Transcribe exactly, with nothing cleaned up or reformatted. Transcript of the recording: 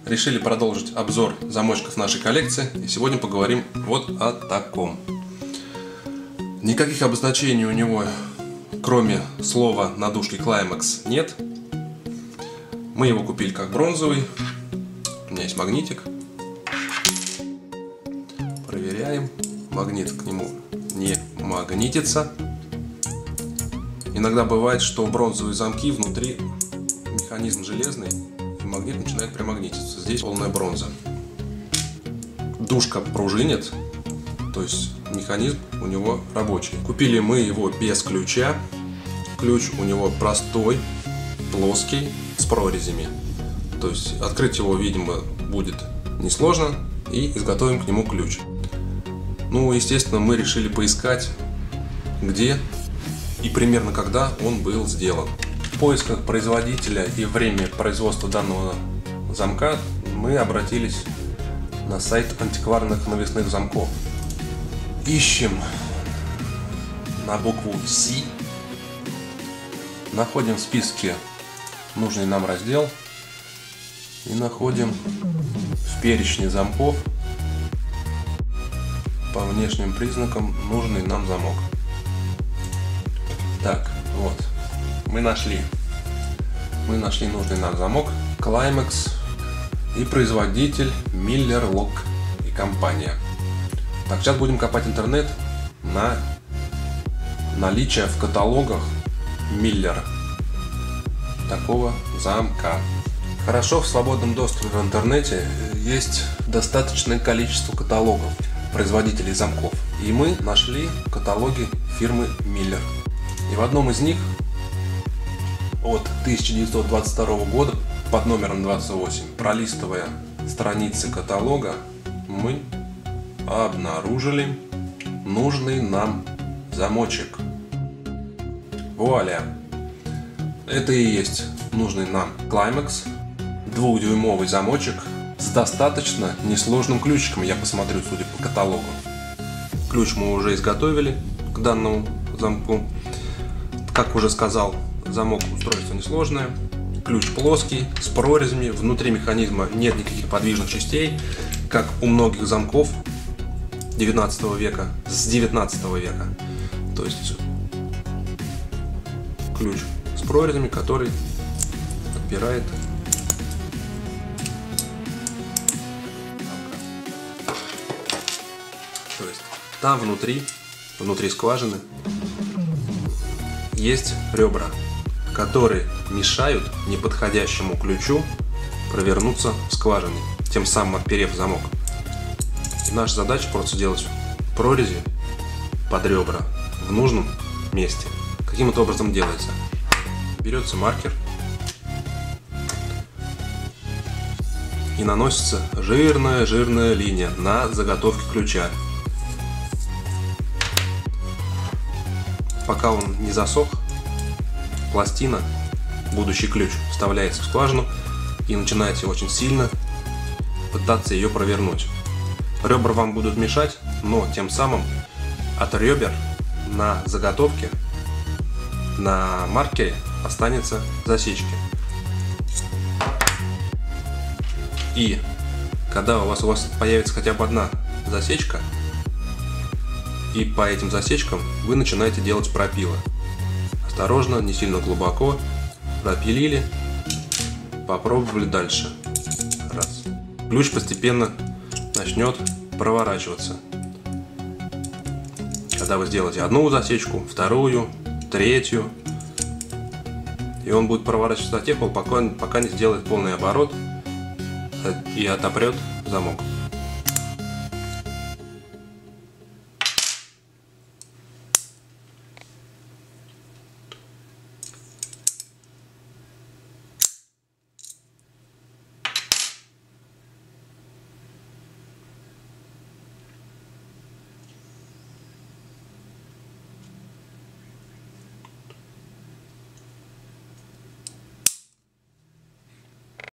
решили продолжить обзор замочков нашей коллекции. И сегодня поговорим вот о таком. Никаких обозначений у него, кроме слова на дужке Climax, нет. Мы его купили как бронзовый. У меня есть магнитик. Проверяем. Магнит к нему не магнитится. Иногда бывает, что бронзовые замки внутри механизм железный, и магнит начинает примагнититься. Здесь полная бронза. Дужка пружинит, то есть механизм у него рабочий. Купили мы его без ключа. Ключ у него простой, плоский, с прорезями. То есть открыть его, видимо, будет несложно, и изготовим к нему ключ. Ну, естественно, мы решили поискать, где и примерно когда он был сделан. В поисках производителя и время производства данного замка мы обратились на сайт антикварных навесных замков. Ищем на букву С, находим в списке нужный нам раздел и находим в перечне замков по внешним признакам нужный нам замок. Так, вот, мы нашли. Мы нашли нужный нам замок Climax и производитель Miller Lock и компания. Так, сейчас будем копать интернет на наличие в каталогах Miller такого замка. Хорошо, в свободном доступе в интернете есть достаточное количество каталогов производителей замков. И мы нашли каталоги фирмы Miller. И в одном из них от тысяча девятьсот двадцать второго года под номером двадцать восемь, пролистывая страницы каталога, мы обнаружили нужный нам замочек. Вуаля! Это и есть нужный нам Climax, двухдюймовый замочек с достаточно несложным ключиком, я посмотрю, судя по каталогу. Ключ мы уже изготовили к данному замку. Как уже сказал, замок устройство несложное, ключ плоский, с прорезями, внутри механизма нет никаких подвижных частей, как у многих замков девятнадцатого века, с девятнадцатого века. То есть ключ с прорезями, который отпирает То есть там внутри, внутри скважины есть ребра, которые мешают неподходящему ключу провернуться в скважине, тем самым отперев замок. И наша задача просто сделать прорези под ребра в нужном месте. Каким это образом делается? Берется маркер и наносится жирная-жирная линия на заготовке ключа. Пока он не засох, пластина, будущий ключ, вставляется в скважину и начинаете очень сильно пытаться ее провернуть. Ребра вам будут мешать, но тем самым от ребер на заготовке, на маркере останется засечки. И когда у вас, у вас появится хотя бы одна засечка, и по этим засечкам вы начинаете делать пропилы. Осторожно, не сильно глубоко. Пропилили. Попробовали дальше. Раз. Ключ постепенно начнет проворачиваться. Когда вы сделаете одну засечку, вторую, третью, и он будет проворачиваться до тех пор, пока, пока не сделает полный оборот и отопрет замок.